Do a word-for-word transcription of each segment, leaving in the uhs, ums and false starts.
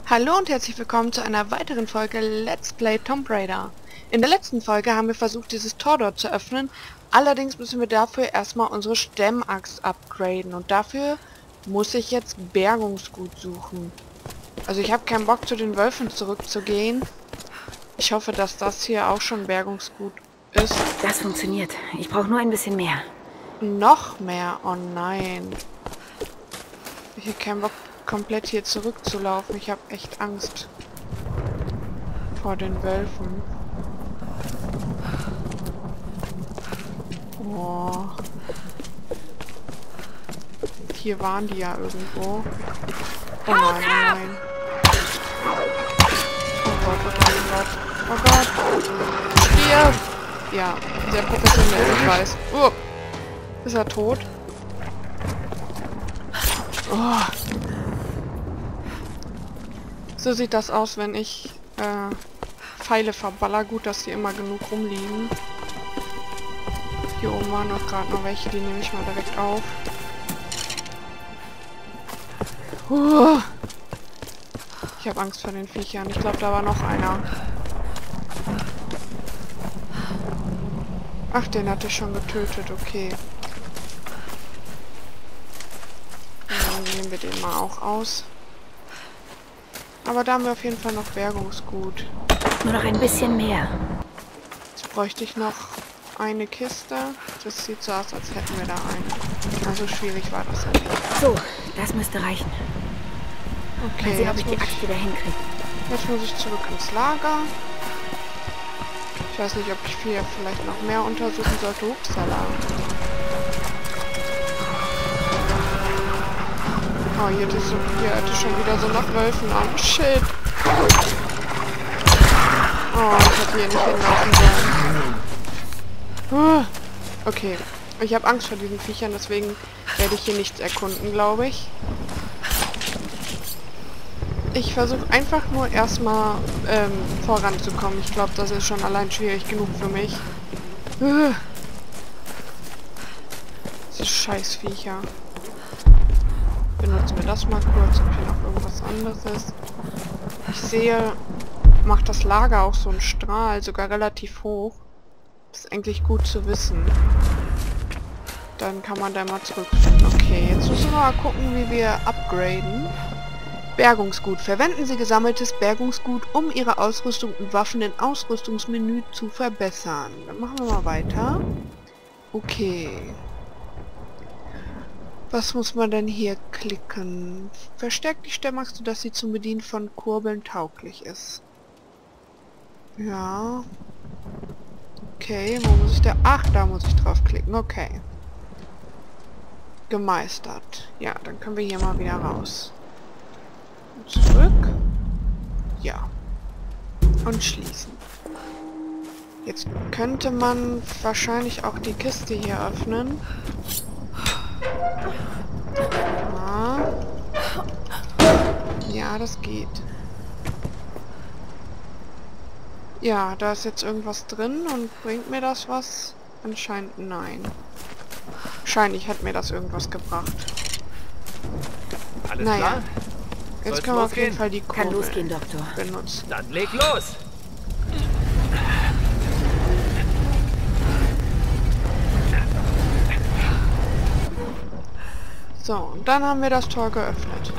Hallo und herzlich willkommen zu einer weiteren Folge Let's Play Tomb Raider. In der letzten Folge haben wir versucht, dieses Tor dort zu öffnen. Allerdings müssen wir dafür erstmal unsere Stemmaxt upgraden. Und dafür muss ich jetzt Bergungsgut suchen. Also ich habe keinen Bock, zu den Wölfen zurückzugehen. Ich hoffe, dass das hier auch schon Bergungsgut ist. Das funktioniert. Ich brauche nur ein bisschen mehr. Noch mehr? Oh nein. Ich habe keinen Bock, komplett hier zurückzulaufen. Ich habe echt Angst vor den Wölfen. Oh. Hier waren die ja irgendwo. Oh nein, oh nein. Oh Gott, oh Gott, oh Gott. Oh Gott. Stirb! Ja, sehr professionell, ich weiß. Oh. Ist er tot? Oh. So sieht das aus, wenn ich äh, Pfeile verballer. Gut, dass die immer genug rumliegen. Hier oben waren noch gerade noch welche, die nehme ich mal direkt auf. Uh. Ich habe Angst vor den Viechern. Ich glaube, da war noch einer. Ach, den hatte ich schon getötet. Okay. Dann nehmen wir den mal auch aus. Aber da haben wir auf jeden Fall noch Bergungsgut. Nur noch ein bisschen mehr. Jetzt bräuchte ich noch eine Kiste. Das sieht so aus, als hätten wir da eine. Also schwierig war das ja nicht. So, das müsste reichen. Okay, mal sehen, ob jetzt ich die muss, Axt wieder hinkriege. jetzt muss ich zurück ins Lager. Ich weiß nicht, ob ich hier vielleicht noch mehr untersuchen sollte. Upsala. Oh, hier hatte, so, hier hatte schon wieder so nach Wölfen an. Shit. Oh, ich hätte hier nicht hinlaufen sollen. Uh, okay. Ich habe Angst vor diesen Viechern, deswegen werde ich hier nichts erkunden, glaube ich. Ich versuche einfach nur erstmal ähm, voranzukommen. Ich glaube, das ist schon allein schwierig genug für mich. Uh. Diese scheiß Viecher. Benutzen wir das mal kurz, ob hier noch irgendwas anderes ist. Ich sehe, macht das Lager auch so einen Strahl, sogar relativ hoch. Das ist eigentlich gut zu wissen. Dann kann man da mal zurückfinden. Okay, jetzt müssen wir mal gucken, wie wir upgraden. Bergungsgut. Verwenden Sie gesammeltes Bergungsgut, um Ihre Ausrüstung und Waffen im Ausrüstungsmenü zu verbessern. Dann machen wir mal weiter. Okay. Was muss man denn hier klicken? Verstärkt die Stemmaxt, sodass sie zum Bedienen von Kurbeln tauglich ist. Ja. Okay, wo muss ich da? Ach, da muss ich drauf klicken. Okay. Gemeistert. Ja, dann können wir hier mal wieder raus. Und zurück. Ja. Und schließen. Jetzt könnte man wahrscheinlich auch die Kiste hier öffnen. Ja. Ja, das geht. Ja, da ist jetzt irgendwas drin und bringt mir das was? Anscheinend nein. Wahrscheinlich hat mir das irgendwas gebracht. Alles naja. klar? Jetzt Soll's können wir auf losgehen? jeden Fall die Kurbel Kann losgehen, Doktor. benutzen. Dann leg los! So, und dann haben wir das Tor geöffnet.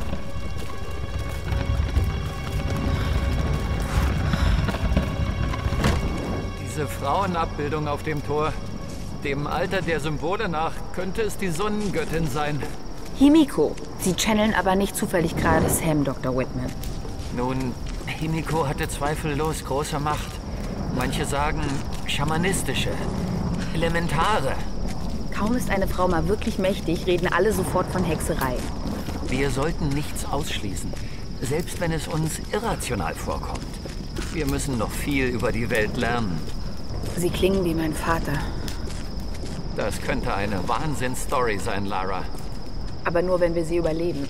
Diese Frauenabbildung auf dem Tor, dem Alter der Symbole nach, könnte es die Sonnengöttin sein. Himiko. Sie channeln aber nicht zufällig gerade Sam, Doktor Whitman. Nun, Himiko hatte zweifellos große Macht. Manche sagen schamanistische, elementare. Kaum ist eine Frau mal wirklich mächtig, reden alle sofort von Hexerei. Wir sollten nichts ausschließen, selbst wenn es uns irrational vorkommt. Wir müssen noch viel über die Welt lernen. Sie klingen wie mein Vater. Das könnte eine Wahnsinnsstory sein, Lara. Aber nur, wenn wir sie überleben.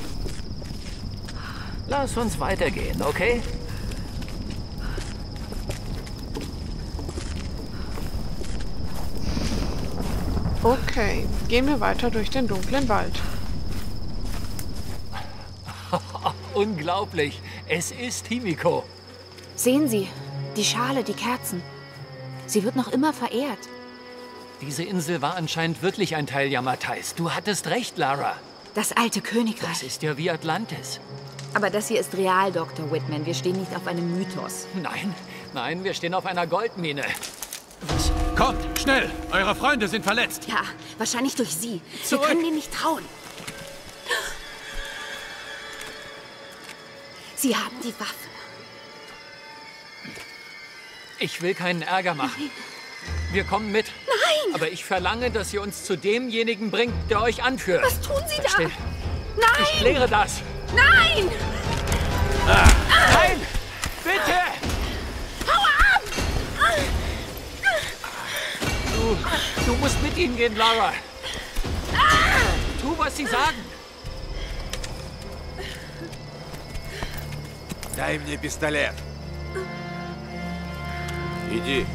Lass uns weitergehen, okay? Okay, gehen wir weiter durch den dunklen Wald. unglaublich. Es ist Himiko. Sehen Sie, die Schale, die Kerzen. Sie wird noch immer verehrt. Diese Insel war anscheinend wirklich ein Teil Yamatais. Du hattest recht, Lara. Das alte Königreich. Das ist ja wie Atlantis. Aber das hier ist real, Doktor Whitman. Wir stehen nicht auf einem Mythos. Nein, nein, wir stehen auf einer Goldmine. Was? Kommt, schnell! Eure Freunde sind verletzt. Ja, wahrscheinlich durch Sie. Zurück. Wir können denen nicht trauen. Sie haben die Waffe. Ich will keinen Ärger machen. Nein. Wir kommen mit. Nein! Aber ich verlange, dass ihr uns zu demjenigen bringt, der euch anführt. Was tun Sie da? Versteht? Nein! Ich kläre das. Nein! Ah. Nein! Bitte! Hau ab! Du, du musst mit ihnen gehen, Lara. Tu, was sie sagen. Дай мне пистолет. Иди.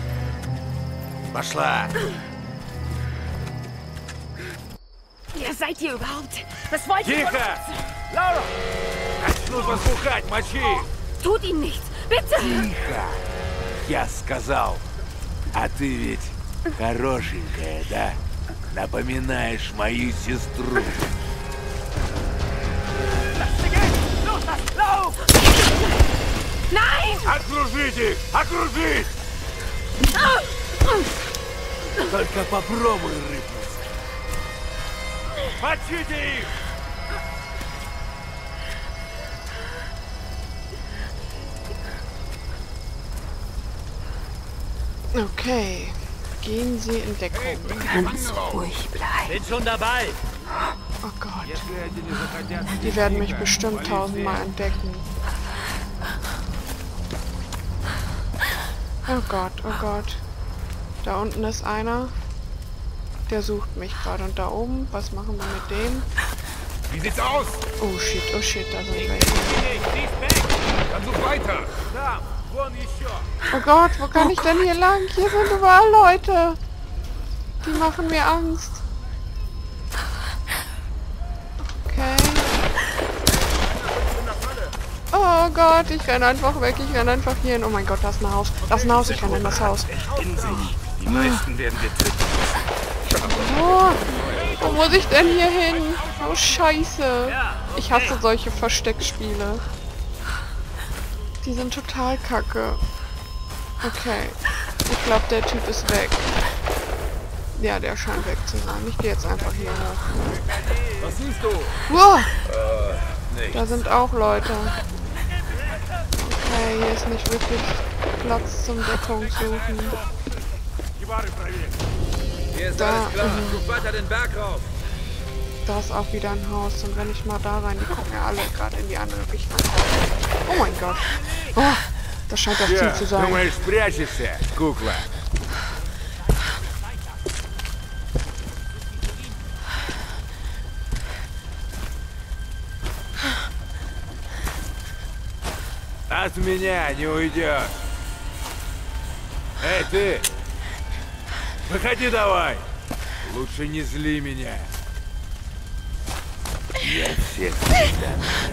Пошла. Wer seid ihr überhaupt? Was wollt ihr von Тихо! uns? Лаура! Начнут вас бухать, мочи! Tut ihnen nichts! Bitte! Тихо! Я сказал. А ты ведь хорошенькая, да? Напоминаешь мою сестру. Nein! Окружите их! Окружить! Только попробуй рыпнуться. Мочите их! Okay. Gehen Sie in Deckung. Ganz ruhig bleiben. Bin schon dabei. Oh Gott. Die werden mich bestimmt tausendmal entdecken. Oh Gott, oh Gott. Da unten ist einer. Der sucht mich gerade. Und da oben, was machen wir mit dem? Wie sieht's aus? Oh shit, oh shit, da sind welche. Dann such weiter. Da, вон еще. Oh Gott, wo kann ich denn hier lang? Hier sind überall Leute. Die machen mir Angst. Okay. Oh Gott, ich renne einfach weg. Ich renne einfach hier hin. Oh mein Gott, da ist ein Haus. Da ist ein Haus, ich renne in das Haus. In sich. Die meisten werden wir töten. Oh, wo muss ich denn hier hin? Oh Scheiße. Ich hasse solche Versteckspiele. Die sind total kacke. Okay. Ich glaube, der Typ ist weg. Ja, der scheint weg zu sein. Ich gehe jetzt einfach hier hoch. Was siehst du? Wow, Äh, da sind auch Leute. Okay, hier ist nicht wirklich Platz zum Deckung suchen. Hier ist Da, alles klar. mhm. Such weiter den Berg rauf. Da ist auch wieder ein Haus. Und wenn ich mal da rein, die gucken ja alle gerade in die andere Richtung. Oh mein Gott. Oh, das scheint das Ziel zu sein. Думаешь, спрячешься, кукла? От меня не уйдешь. Эй, ты! Выходи давай! Лучше не зли меня. Я всех всегда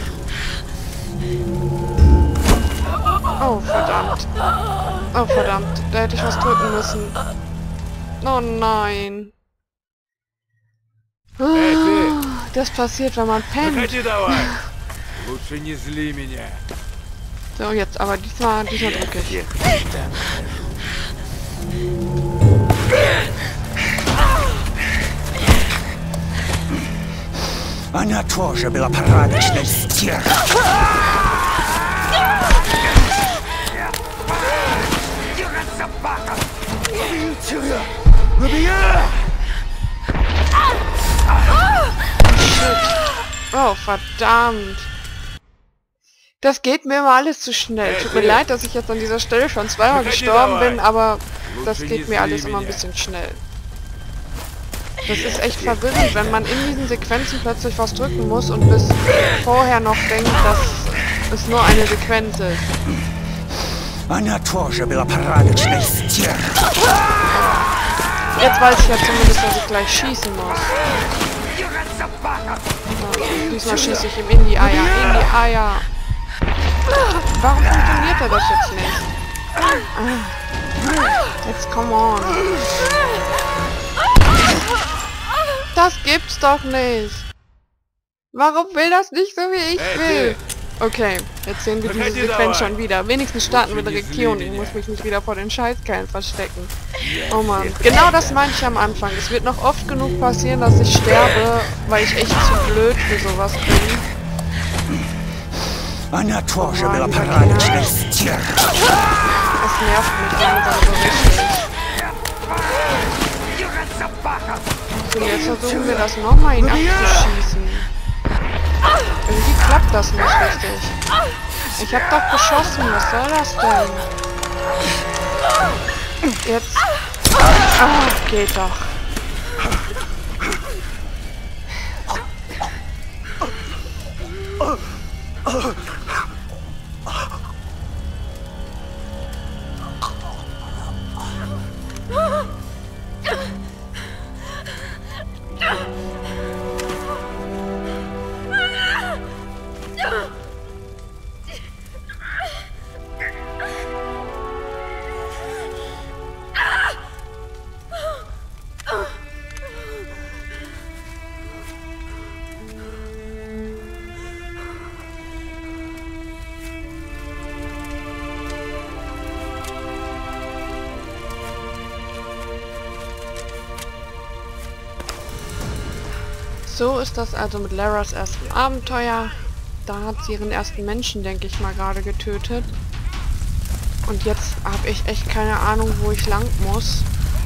Oh, verdammt. Oh, verdammt. Da hätte ich was drücken müssen. Oh nein. Эй, ты! Das passiert, wenn man pennt. Выходи давай! Лучше не зли меня. So, jetzt aber diesmal, diesmal drücke ich. Всех всегда Она тоже была порядочной стервой. Oh, verdammt. Das geht mir immer alles zu schnell. Tut mir leid, dass ich jetzt an dieser Stelle schon zweimal gestorben bin, aber das geht mir alles immer ein bisschen schnell. Das ist echt verwirrend, wenn man in diesen Sequenzen plötzlich was drücken muss und bis vorher noch denkt, dass es nur eine Sequenz ist. Она тоже была порядочной стервой. Jetzt weiß ich ja zumindest, dass ich gleich schießen muss. So, diesmal schieße ich ihm in die Eier, in die Eier. Warum funktioniert er das jetzt nicht? Jetzt come on. Das gibt's doch nicht. Warum will das nicht so, wie ich will? Okay, jetzt sehen wir diese Sequenz schon wieder. Wenigstens starten wir direkt hier und ich muss mich nicht wieder vor den Scheißkerlen verstecken. Oh Mann. Genau das meinte ich am Anfang. Es wird noch oft genug passieren, dass ich sterbe, weil ich echt zu blöd für sowas bin. Она тоже была порядочной стервой. Das nervt mich langsam so richtig. So, jetzt versuchen wir das nochmal, ihn abzuschießen. Irgendwie klappt das nicht richtig. Ich hab doch geschossen, was soll das denn? Jetzt... Ah, geht doch. So ist das also mit Laras ersten Abenteuer. Da hat sie ihren ersten Menschen, denke ich mal, gerade getötet. Und jetzt habe ich echt keine Ahnung, wo ich lang muss.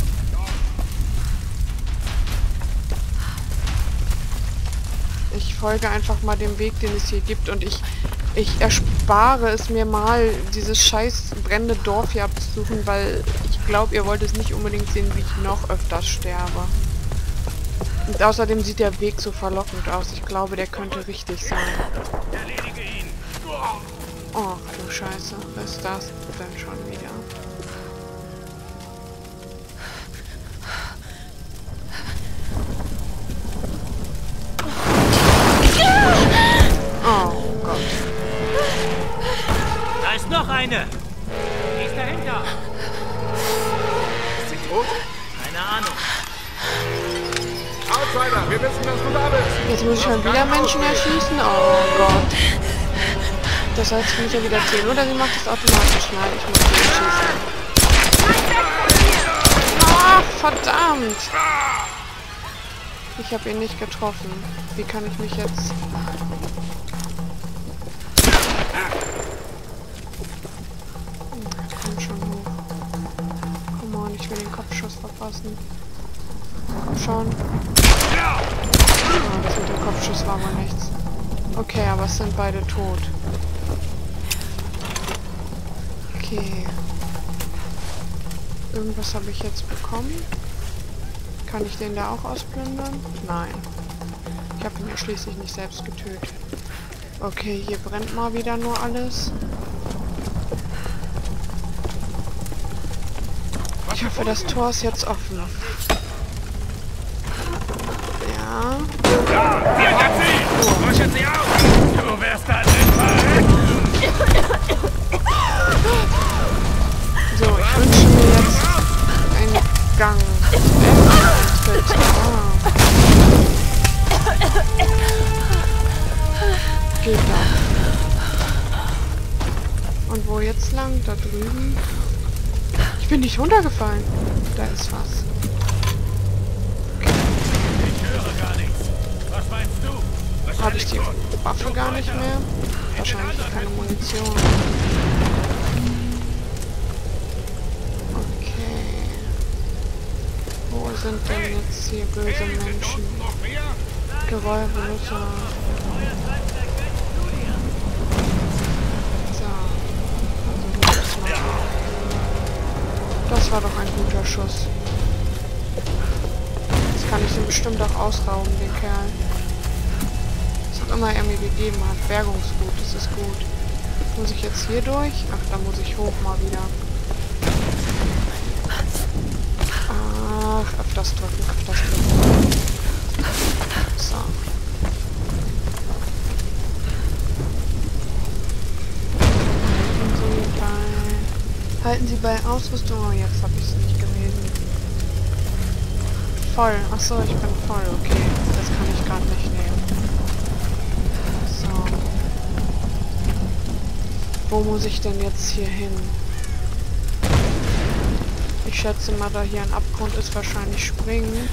Ich folge einfach mal dem Weg, den es hier gibt. Und ich, ich erspare es mir mal, dieses scheiß brennende Dorf hier abzusuchen, weil ich glaube, ihr wollt es nicht unbedingt sehen, wie ich noch öfters sterbe. Und außerdem sieht der Weg so verlockend aus. Ich glaube, der könnte richtig sein. Oh, du Scheiße. Was ist das denn schon wieder? Oh Gott. Da ist noch eine! Die ist dahinter! Ist sie tot? Keine Ahnung. Outsider, wir wissen, dass du da bist. Jetzt muss ich schon wieder Menschen erschießen? Oh Gott. Das heißt, ich muss ja wieder zählen. Oder sie macht das automatisch. Nein, ich muss sie schießen. Ach, verdammt. Ich habe ihn nicht getroffen. Wie kann ich mich jetzt... Komm schon hoch. Come on, ich will den Kopfschuss verpassen. Komm schon. Oh, das mit dem Kopfschuss war wohl nichts. Okay, aber es sind beide tot. Okay. Irgendwas habe ich jetzt bekommen. Kann ich den da auch ausplündern? Nein. Ich habe ihn ja schließlich nicht selbst getötet. Okay, hier brennt mal wieder nur alles. Ich hoffe, das Tor ist jetzt offen. Ja. Ja, hier hat sie! Rüstet sie auf! Du wärst da drin. So, ich wünsche mir jetzt einen Gang. Bitte. Ah. Geht doch. Und wo jetzt lang? Da drüben? Ich bin nicht runtergefallen. Da ist was. Habe ich die Waffe gar nicht mehr? Wahrscheinlich keine Munition. Okay. Wo sind denn jetzt hier böse Menschen? Geräuschloser. So. Also das mal. Das war doch ein guter Schuss. Jetzt kann ich den bestimmt auch ausrauben, den Kerl. Immer er mir gegeben hat. Bergungsgut, das ist gut. Muss ich jetzt hier durch? Ach, da muss ich hoch mal wieder. Ach, öfters drücken, öfters drücken. So. Halten Sie bei... Halten Sie bei Ausrüstung... Oh, jetzt habe ich es nicht gelesen. Voll. Achso, ich bin voll. Okay. Das kann ich gerade nicht nehmen. So. Wo muss ich denn jetzt hier hin? Ich schätze mal, da hier ein Abgrund ist, wahrscheinlich springen.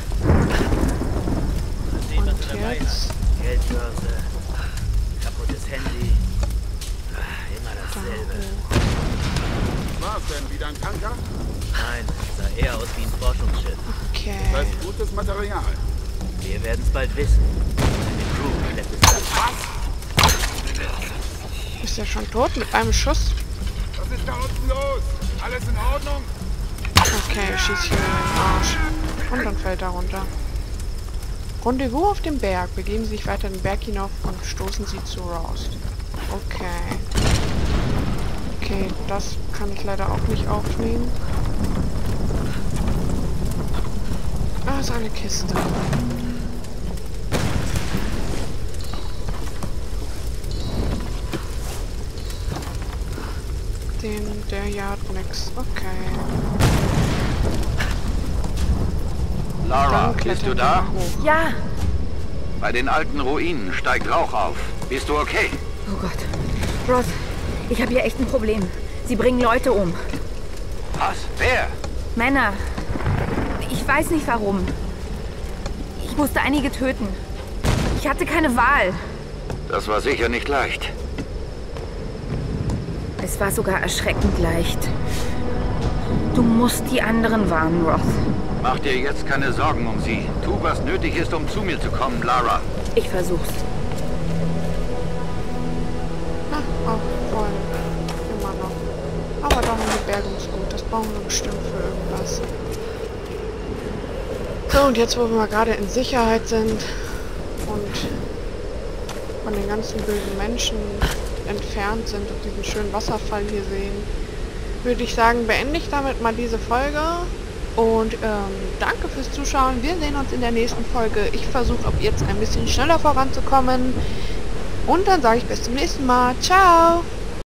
Und jetzt... Geldbörse, kaputtes Handy. Immer dasselbe. Was denn? Wieder ein Tanker? Nein, sah eher aus wie ein Forschungsschiff. Okay. Das heißt gutes Material. Wir werden es bald wissen. Die Crew schleppt es ab. Ist er schon tot mit einem Schuss? Was ist da unten los? Alles in Ordnung? Okay, schieß hier in den Arsch. Und dann fällt er runter. Rendezvous auf dem Berg. Begeben Sie sich weiter den Berg hinauf und stoßen Sie zu Rost. Okay. Okay, das kann ich leider auch nicht aufnehmen. Ah, ist eine Kiste. Den, der hier hat nix. Okay. Lara, Dann bist klettern du wir da? mal hoch. Ja! Bei den alten Ruinen steigt Rauch auf. Bist du okay? Oh Gott. Roth, ich habe hier echt ein Problem. Sie bringen Leute um. Was? Wer? Männer. Ich weiß nicht warum. Ich musste einige töten. Ich hatte keine Wahl. Das war sicher nicht leicht. Es war sogar erschreckend leicht. Du musst die anderen warnen, Roth. Mach dir jetzt keine Sorgen um sie. Tu, was nötig ist, um zu mir zu kommen, Lara. Ich versuch's. Ah, auch voll. Immer noch. Aber da haben wir Bergungsgut. Das brauchen wir bestimmt für irgendwas. So, und jetzt, wo wir mal gerade in Sicherheit sind und von den ganzen bösen Menschen entfernt sind und diesen schönen Wasserfall hier sehen, würde ich sagen, beende ich damit mal diese Folge. Und ähm, danke fürs Zuschauen. Wir sehen uns in der nächsten Folge. Ich versuche ab jetzt ein bisschen schneller voranzukommen. Und dann sage ich bis zum nächsten Mal. Ciao!